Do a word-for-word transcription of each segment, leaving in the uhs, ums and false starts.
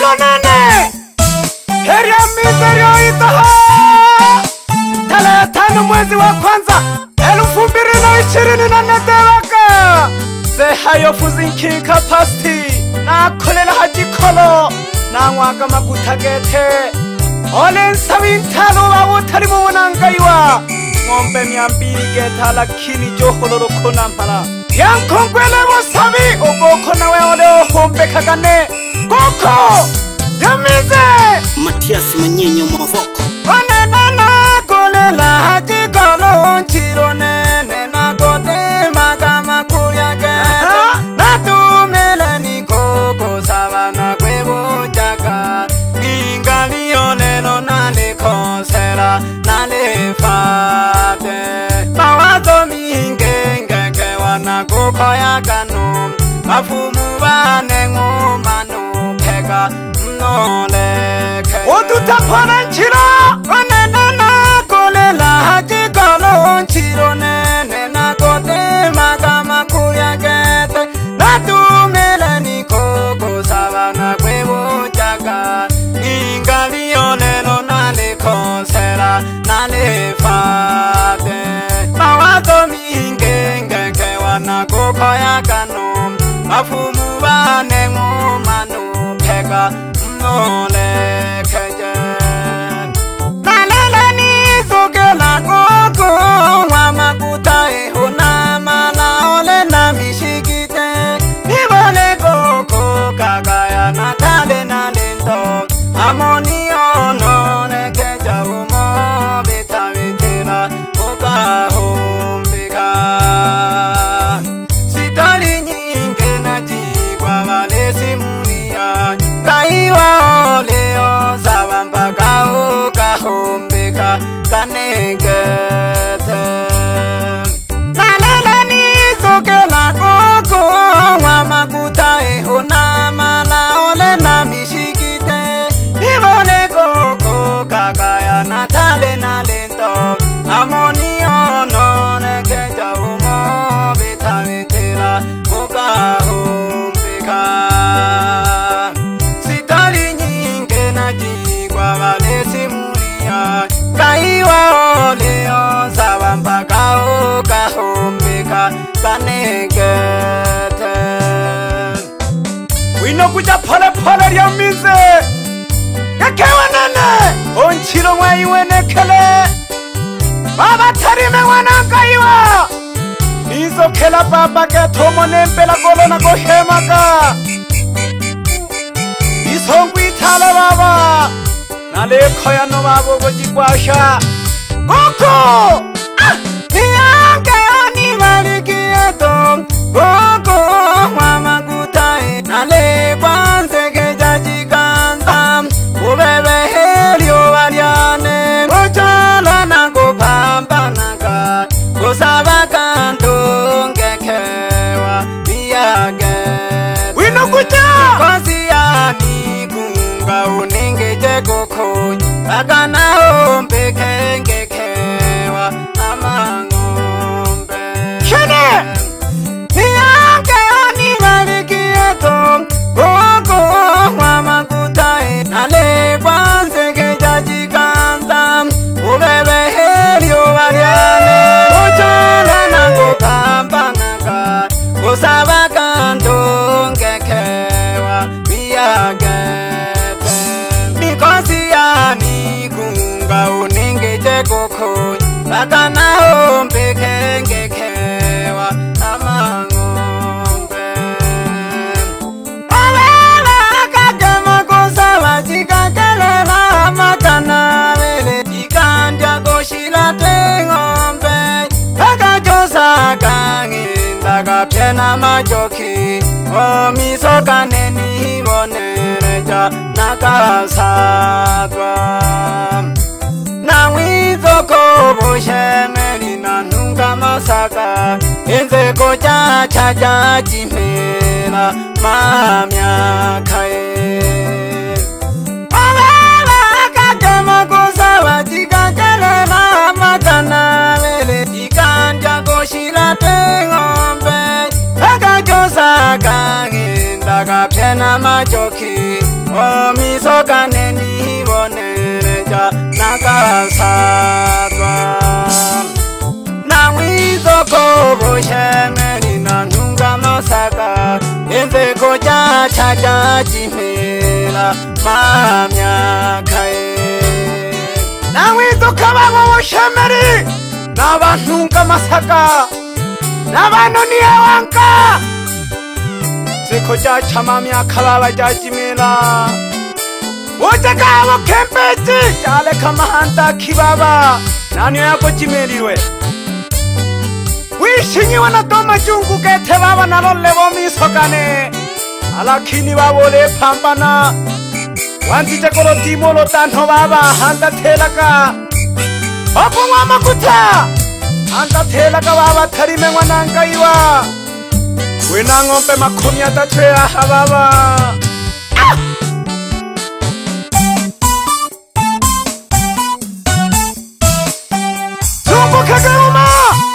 Chilo nene Heria miserio itaha Tarehe tano mwezi wa kwanza elfu mbili na ishirini na nne tewaka Sehayo fuzinki kapasti Na kolela hajikolo Na mwaka makutagete Ole nsawi ntalo wa utari muwanangaiwa Ngombe miambiri geta lakini joholoro kona mpala Yankongwele wasabi Ogoko nawe ole ohombe kagane Koko Yamize Matias Manyenyo Mavoko One nana kolela hajikolo Nchiro nene na kote magama kuya geta Natumele ni koko savana kwebu jaka Ningali oneno nale konsera nale fate Mawazo mingenge wana kukoya kanu Mafumu bane ngumanu peka mnoleke Otutapana nchira One nana kolela hajikolo Nchiro nene na kote magama kuya gete Natumele ni koko savana kwebu jaka Ningali oneno nale konsera nale fate Mawazo mingenge wana kukoya kanu Mafumu bane ngumanu peka mnoleke Nalele ni sukela koko Wamakuta ehuna mala ole na mishikite Nibole koko kagaya natale nalento Amoni ono nekeja umo Bita vitila uka humbika Sitali nyinge na jigwa vale simulia Kaiwa oleo zawampaka uka humbika Kanegete Nalele ni sukela koko Wamakuta ehuna mala ole na mishikite Ibole koko kagaya natale nalento Amoni ono nekeja umo Bita vitila uka humbika Sitali nyinge na jigwa vale simulia Kaiwa oleo zawampaka uka humbika Kanegete Wino kuja pole pole liya mize Yakewa nane Onchiro mwa iwe nekele Baba tarime wanangaiwa Nizo kela baba ke tomo nempela golo na gohemaka Isongu itale baba Nale koya no babo gojikwasha Koko Niyange oni malikiyeto Koko mama kutai Nale kwanze kejaji kantam Ubebe helio waliane Mochala na kupambanaka Kusaba kanto ngekewa Miyage Wino kucha Kosi ya migunga Uningeje kukunyi Akana ombe kengekewa Ama ngombe Shene Niyange oni malikiyeto Koko mama kutai Nale kwanze kejaji kantam Ubebe helio waliane Mochala na kupambanaka Kusaba kanto ngekewa Miyagete Mikosi ya migunga Uningeje kukunyi Akana ombe kengekewa Ama ngombe Awela akagema kusaba chikakelela Makana vele ikandya koshila tengombe Akajosa kanginda kapyena majoki Omiso kaneni hibonereja nakasatwa Nawizo kobo shemeli na nunga masaka Enze koja chaja jimela mamya kae Awela akagema kusaba chikakelela Makana vele ikandya koshila tengombe Akajosa kanginda kapyena majoki makasatwa Nawizo kobo shemeni na nunga nosaka Enze koja chaja jimela mamya kae Nawizo kababo shemeni Naba nunga masaka Naba noniye wanka Zeko ja chamamya kababa ja jimela Oja kawo kempechi Jale kamahanta kibaba Nanyo yako jimeliwe Wishingi wana toma jungu kete baba nalole misokane Alakini babole pampana Wanti chakolo timolo tanho baba Hanta telaka Opo mama kuta Hanta telaka baba Tarime wananga iwa Winangompe makumya tachwea hababa Ah! Zumbu kagaruma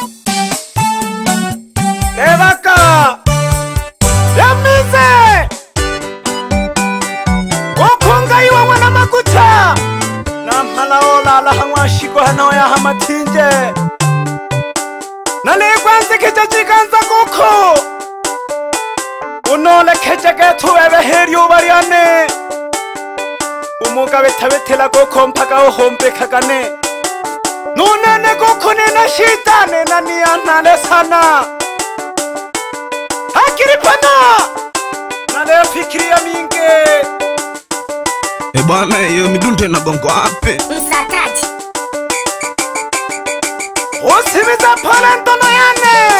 Levaka Yamize Okonga iwa wana makuta Namhala ola ala hangwa shiko hanao ya hamatinje Nalegwanze kecha chikanza kuku Unole kecha ketu ebe heri ubariane Umuga betabetela kuku mpaka uhombe kakane Nunene kuku nina shita nina niyanale sana Hakiri pana Nale fikiri ya minge E bwana hiyo midunte na gongo ape Msataji Osimiza palantono yane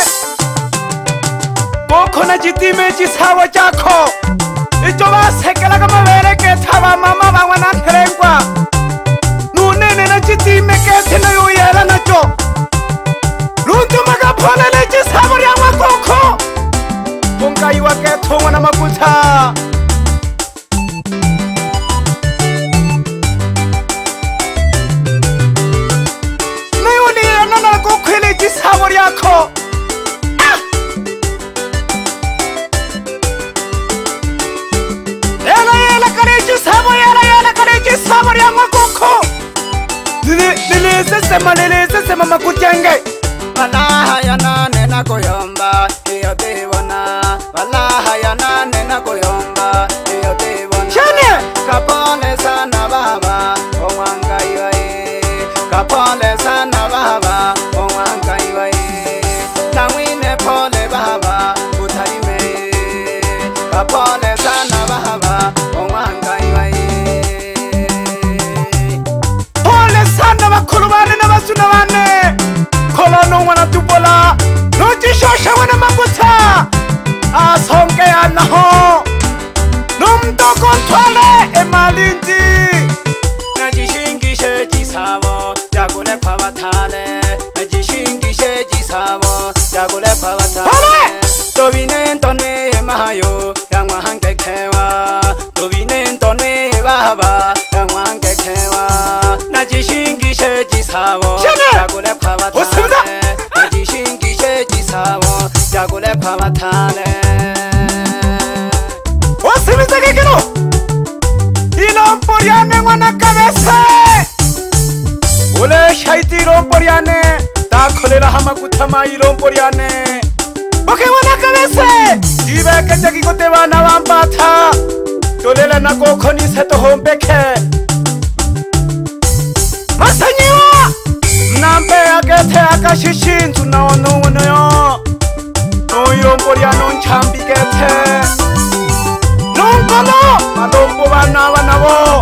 Boko na jitime jisawa jako Ijoba sekela kama vereke taba mama bangwa na terengwa Nunene na jitime kete na yuyela na jo Lundu maga polele jisawa yangwa koko Konga iwa keto wana makuta Nayuli ya nana kukwele jisawa yako Ah! Yela yela kare jisawa yela yela kare jisawa yangwa koko Lili sesema lili sesema makutenge Malaha ya nane na koyomba Iyo tibona Malaha ya nane na koyomba Iyo tibona Chane Kapole sana baba Omwanga iwae Kapole sana baba Omwanga iwae Nawine pole baba Utarime Kapole sana baba Omwanga iwae Pole sana bakulu bane na basuna bane Kolono wana tubola Nujishosha wana makuta Asonge anaho Numdo kontwale emalinji Najishingishe jisabo Jagule pavatale Najishingishe jisabo Jagule pavatale Tobine ntone mahayo Yangwa hange kewa Tobine ntone baba Yangwa hange kewa Najishingishe jisabo Jagule pavatale Najishingishe jisabo Jagule pavatale Osimiza kikino Ilomporiane wana kabese Ule shaiti ilomporiane Dakolera hama kutama ilomporiane Boke wana kabese Ibe kecha kikote wana wambata Tolele na kokoni seto hombeke Masanyiwa Nambe agete akashishintu na ono ono yo Ilomporiano nchambi gete Nongolo Malombo bana banabo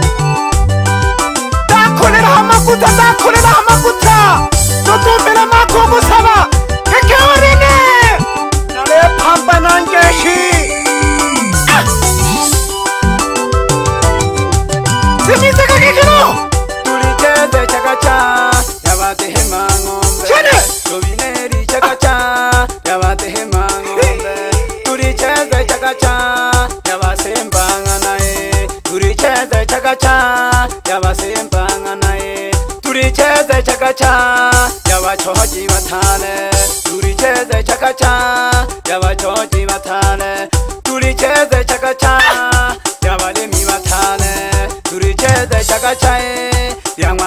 Dakolera hamakuta Dakolera hamakuta Tutumira makungu saba Kekewarine Nale pamba nanjeshi Ah! Simiza kakikino Tulicheze chakacha Yabate hema ngombe Chene Tubineri chakacha Yabate hema ngombe Tulicheze chakacha Yabasembanga nae Tulicheze chakacha Yabasembanga nae Tulicheze chakacha Yabachoji batale Tulicheze chakacha Yabachoji batale Tulicheze chakacha Yabalemi batale Tulicheze chakacha Yangwa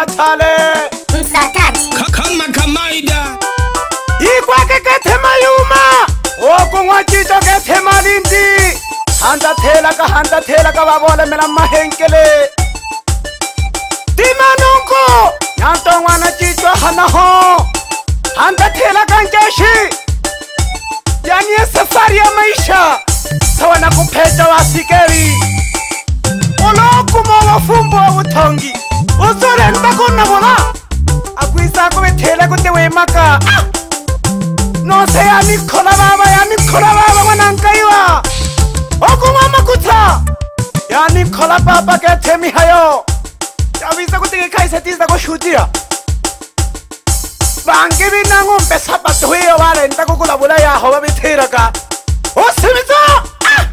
machale Msakati Kama kamaida Igwa kekete mayuma Oku ngwachicho kete malindi Handa tela ka handa tela ka babole mela mahenkele Tima nungu Nyanto ngwana chicho hanaho Handa tela ka njeshi Yani ya safari ya maisha Sawa na kupecha wa sikeri Oloku mo wafumbo wa utongi Uzore ndako nabona Akwisa kube tela kutewe maka Ah! No se ya mikola baba ya mikola baba mwanangaiwa Oku mama kuta Ya mikola baba ke temi hayo Chavisa kutike kaise tisa ko shutia Bangi bina ngombe sapato hiyo wale Ndako kula bula ya hawa bitira ka O simita Ah!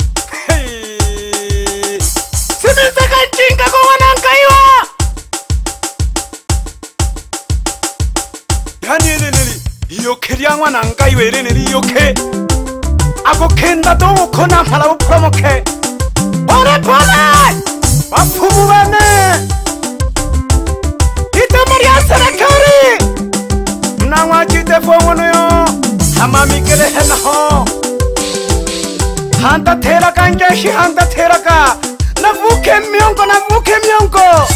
Hey! Simita kanchinga ko mwanangaiwa Yani nili Iyo keria mwana ngai were nili iyo ke Ako kenda do ukona mpala upromoke Pole pole Wafumu bane Ite maria serekari Mnangwa jite fongono yo Hama mikele hena ho Hanta tera ka njeshi hanta tera ka Navuke miongo navuke miongo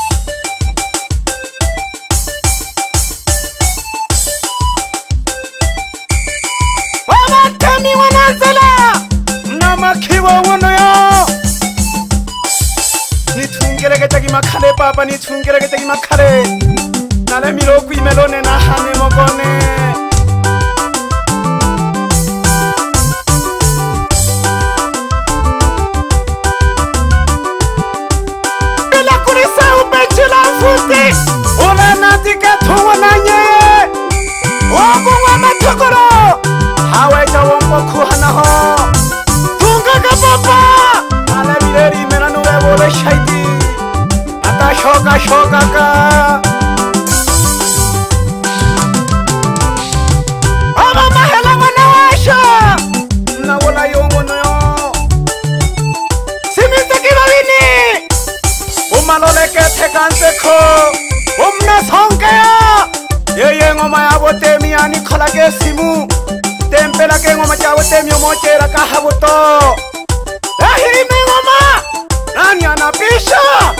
Tami wanazala Mnama kiwa wano yo Nitungere getagi makale papa Nitungere getagi makale Nale miloku imelone na hane mogone Bila kurisa ubechila mfuti Ule natika tuwa na nye Ogu wa matokoro Hawe jawombo kuhana ho Tunga ka papa Ale bileri mera nuwe bole shaiti Ata shoka shoka ka Aba mahela wana washa Na wala yongo no yo Simite kibabini Umalole ke tekante ko Umna sonke ya Yeye ngoma ya bote miyani kola ke simu Tempela ke ngoma chawo temyo mochera kahabuto Ehiri me ngoma Nani anapisha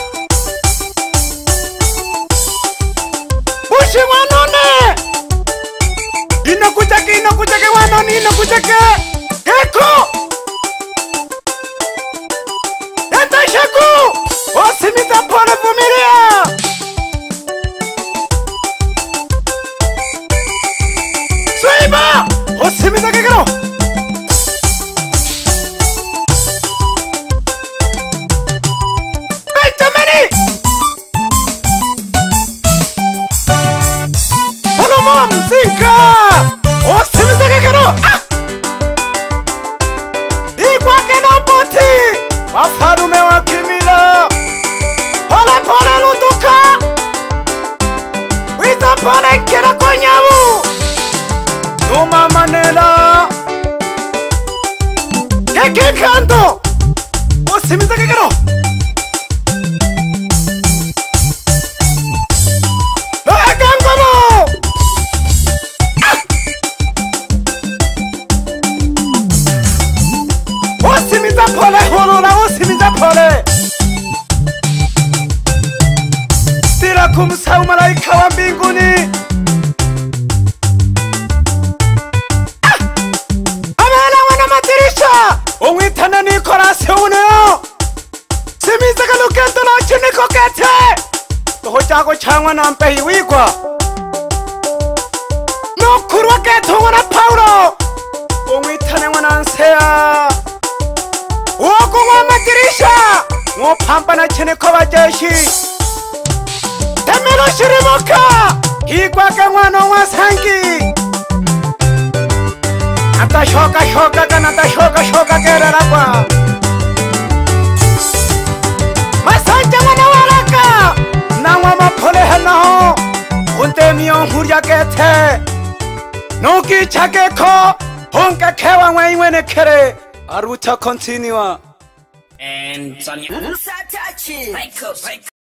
Bushi wanone Ino kuchake ino kuchake wanoni ino kuchake Eko Eta shaku Osimita pole vumilia Suiba Osimita kekero Benjamini Hello mom Zinka Osimita kekero Ah Igwa kena boti Wafarume wa kimila Pole pole lutuka Wita pole kera konyawu Numa manela Keke kanto Osimita kekero Ekangamo Osimita pole horora Osimita pole Tira kumsau malaika wa mbinguni Ongwitana ni korase uneo Simisa kalukento na chini kokete Toho chako changwa na mpehi wikwa No kurwa keto wana Paulo Ongwitana wana nsea Woko wa matirisha Ngo pampa na chini kowa jeshi Temelo shirimoka Hikwa ke wano wa sangi Ata shoka shoka kan ata shoka shoka kera rakwa Masanja wana waraka Nangwa mapole hena ho Unte miyon hurya kete Nuki chake ko Honka kewa wei wene kere Aruta continua And Sonia.